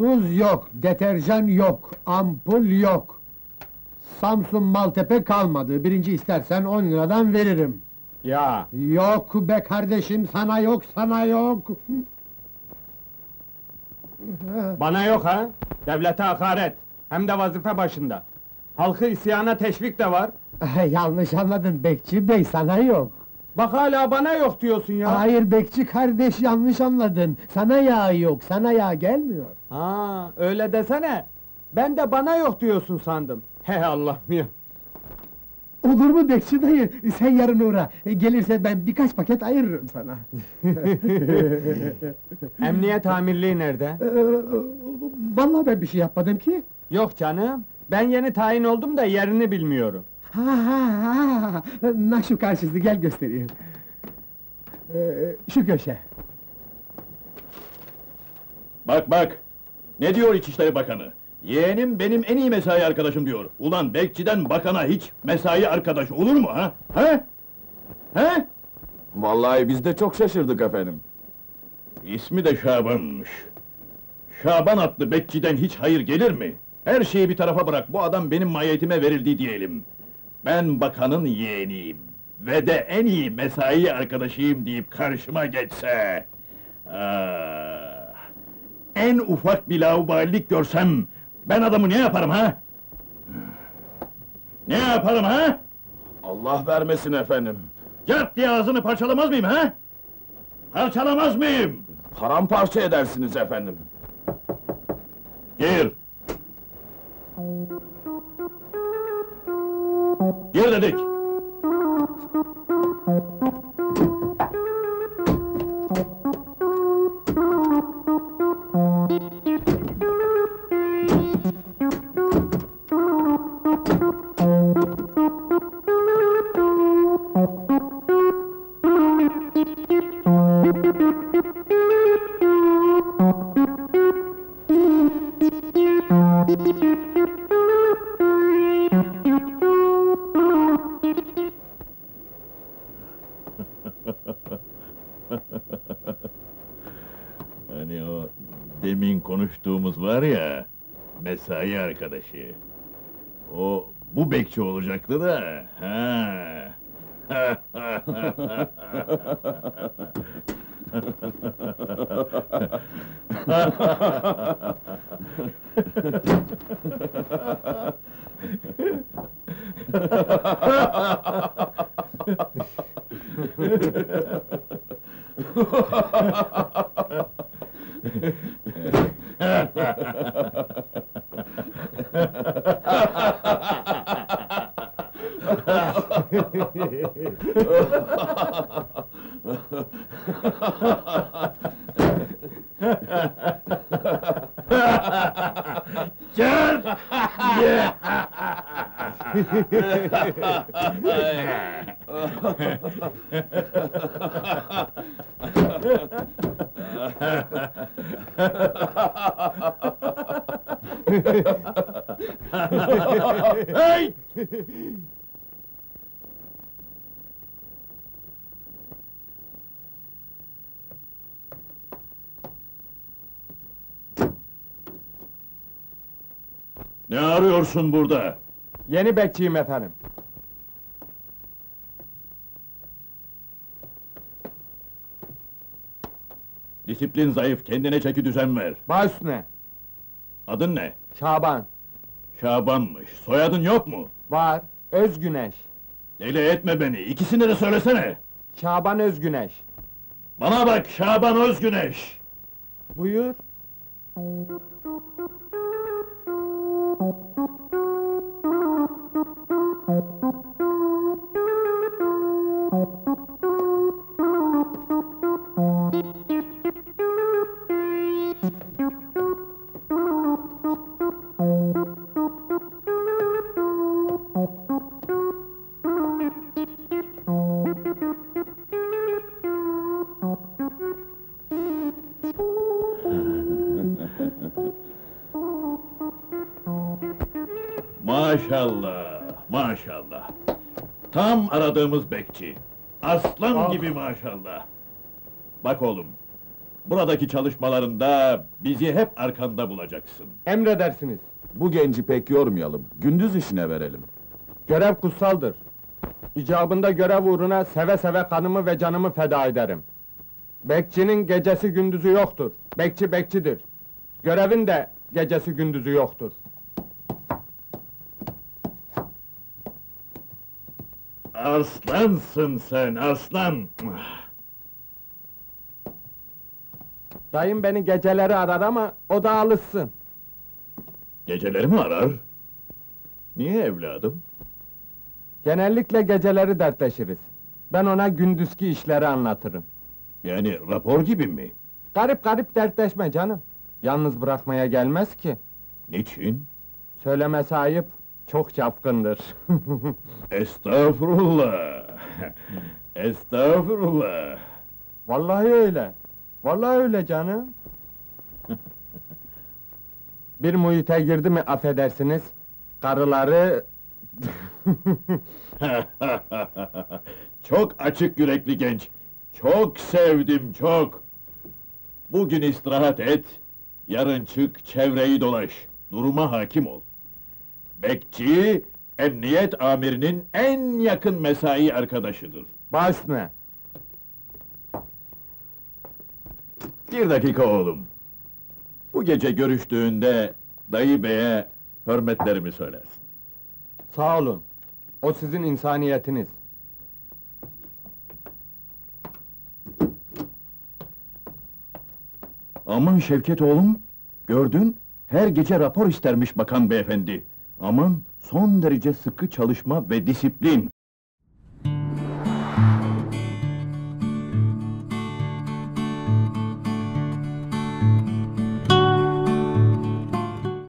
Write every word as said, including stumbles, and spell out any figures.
Tuz yok, deterjan yok, ampul yok. Samsun Maltepe kalmadı. Birinci istersen on liradan veririm. Ya, Yok be kardeşim, sana yok, sana yok! bana yok ha? Devlete hakaret, hem de vazife başında. Halkı isyana teşvik de var. Yanlış anladın Bekçi bey, sana yok! Bak hala bana yok diyorsun ya. Hayır Bekçi kardeş, yanlış anladın! Sana yağ yok, sana yağ gelmiyor! Ha, öyle desene. Ben de bana yok diyorsun sandım. He Allah'ım ya. Olur mu Bekçi dayı? Sen yarın uğra! Gelirse ben birkaç paket ayırırım sana! Emniyet amirliği nerede? Ee, Vallahi ben bir şey yapmadım ki! Yok canım. Ben yeni tayin oldum da yerini bilmiyorum. Ha ha ha! Na şu karşısı, gel göstereyim! Ee, şu köşe! Bak bak! Ne diyor İçişleri Bakanı? Yeğenim benim en iyi mesai arkadaşım diyor. Ulan bekçiden bakana hiç mesai arkadaş olur mu ha? He? He? Vallahi biz de çok şaşırdık efendim. İsmi de Şaban'mış. Şaban adlı bekçiden hiç hayır gelir mi? Her şeyi bir tarafa bırak, bu adam benim mahiyetime verildi diyelim. Ben bakanın yeğeniyim ve de en iyi mesai arkadaşıyım deyip karşıma geçse... Ah, en ufak bir laubalilik görsem, ben adamı ne yaparım ha? Ne yaparım ha? Allah vermesin efendim. Cart diye ağzını parçalamaz mıyım ha? Parçalamaz mıyım? Paramparça edersiniz efendim. Gir! Gir dedik! Hani o demin konuştuğumuz var ya, mesai arkadaşı. O bu bekçi olacaktı da, ha. Gel! Ye! Hey! Ne arıyorsun burada? Yeni bekçiyim efendim. Disiplin zayıf, kendine çeki düzen ver. Baş üstüne. Adın ne? Şaban. Şaban'mış. Soyadın yok mu? Var. Özgüneş. Deli etme beni, ikisini de söylesene! Şaban Özgüneş. Bana bak, Şaban Özgüneş! Buyur. Maşallah, maşallah! Tam aradığımız bekçi! Aslan Ah! gibi maşallah! Bak oğlum, Buradaki çalışmalarında bizi hep arkanda bulacaksın. Emredersiniz. Bu genci pek yormayalım. Gündüz işine verelim. Görev kutsaldır. İcabında görev uğruna seve seve kanımı ve canımı feda ederim. Bekçinin gecesi gündüzü yoktur. Bekçi bekçidir. Görevin de gecesi gündüzü yoktur. Aslansın sen, aslan! Dayım beni geceleri arar ama o da alışsın. Geceleri mi arar? Niye evladım? Genellikle geceleri dertleşiriz. Ben ona gündüzki işleri anlatırım. Yani rapor gibi mi? Garip garip dertleşme canım. Yalnız bırakmaya gelmez ki. Niçin? Söylemesi ayıp, çok çapkındır. Estağfurullah! Estağfurullah! Vallahi öyle. Vallahi öyle canım. Bir muhite girdi mi affedersiniz, karıları... Çok açık yürekli genç. Çok sevdim, çok. Bugün istirahat et, yarın çık, çevreyi dolaş. Duruma hakim ol. Bekçi, emniyet amirinin en yakın mesai arkadaşıdır. Baş üstüne. Bir dakika oğlum. Bu gece görüştüğünde dayı beye hürmetlerimi söylersin. Sağ olun. O sizin insaniyetiniz. Aman Şevket oğlum, gördün, her gece rapor istermiş bakan beyefendi. Aman, son derece sıkı çalışma ve disiplin.